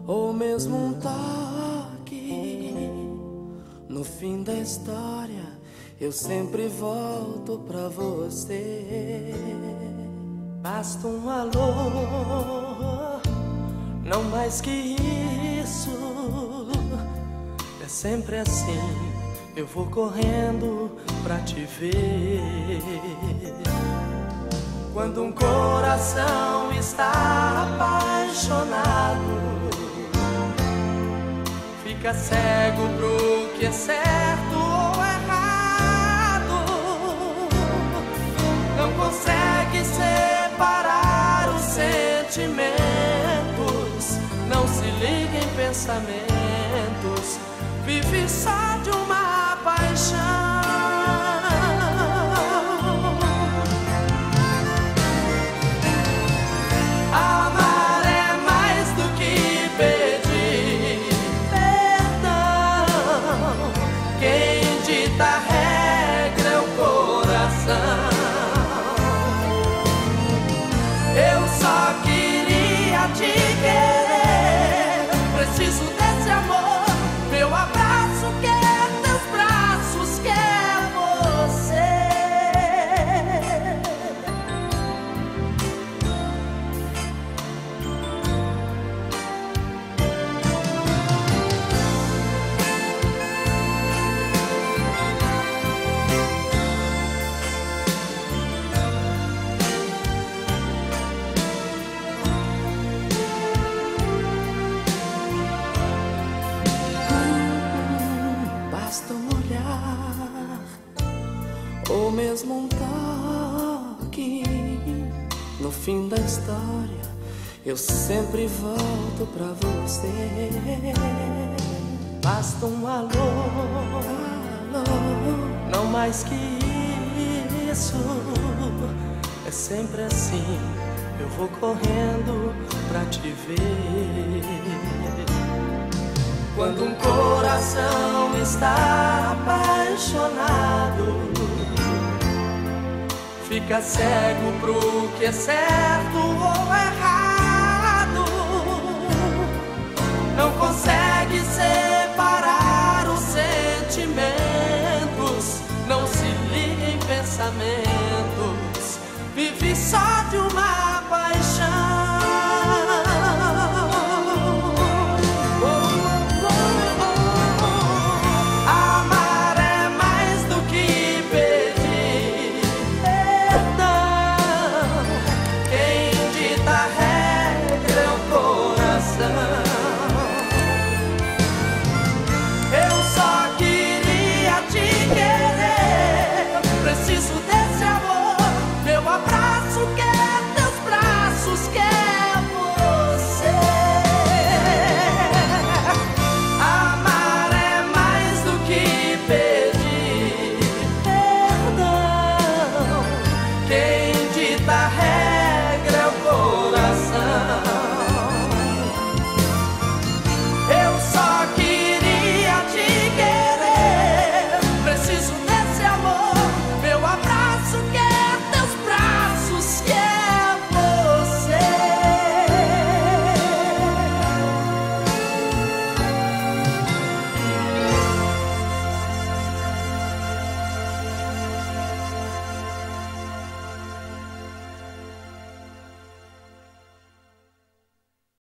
ou mesmo um toque. No fim da história, eu sempre volto pra você. Basta um alô, não mais que isso. É sempre assim, eu vou correndo pra te ver. Quando um coração está apaixonado, fica cego pro que é certo ou errado. Não consegue separar os sentimentos, não se liga em pensamentos, vive só de uma paixão. Eu só queria te querer, preciso desse amor. Meu abraço quer, teus braços quer você. Ou mesmo um toque. No fim da história, eu sempre volto pra você. Basta um alô, não mais que isso. É sempre assim, eu vou correndo pra te ver. Quando um coração está apaixonado, fica cego pro que é certo ou errado.